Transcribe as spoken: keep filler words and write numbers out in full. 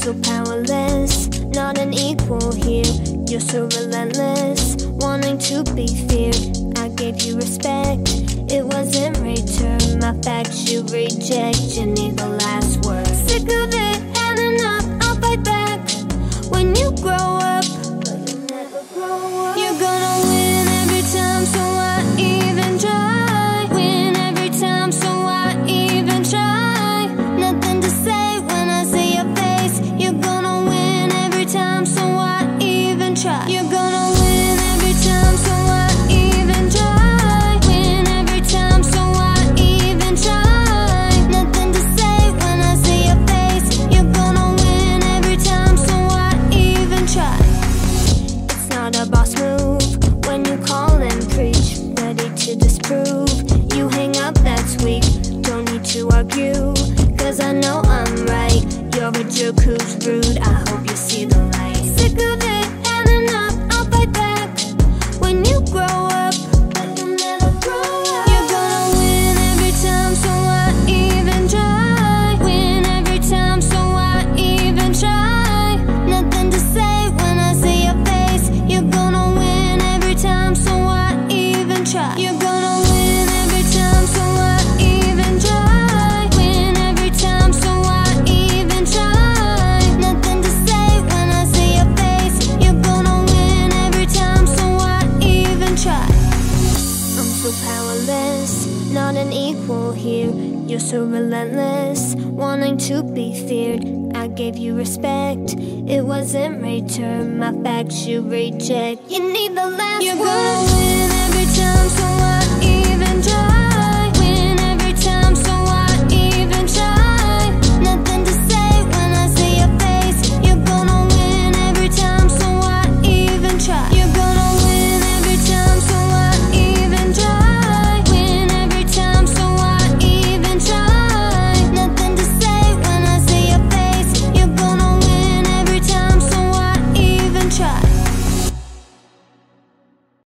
so powerless, not an equal here. You're so relentless, wanting to be feared. I gave you respect, it wasn't return. My facts you reject, you need the last word. Sick of it, had enough, I'll fight back. When you grow up, but you'll never grow up. You're gonna win every time, so why even try? Win every time, so why even try? Nothing to say when I see your face. You're gonna win every time, so why even try? You're gonna win every time, so why even try? Win every time, so why even try? Nothing to say when I see your face. You're gonna win every time, so why even try? It's not a boss move when you call and preach, ready to disprove. You hang up, that's weak, don't need to argue, cause I know I'm right. You're a jerk who's rude, I hope you see the light. Sick of it, had enough, I'll fight back. When you grow up, but you'll never grow up. You're gonna win every time, so why even try? Win every time, so why even try? Nothing to say when I see your face. You're gonna win every time, so why even try? You're gonna win every time, so why even try? Win every time, so why even try? Nothing to say when I see your face. You're gonna win every time, so why even try? I'm so powerless, not an equal here. You're so relentless, wanting to be feared. I gave you respect, it wasn't return. My facts you reject, you need the last word. You're gonna win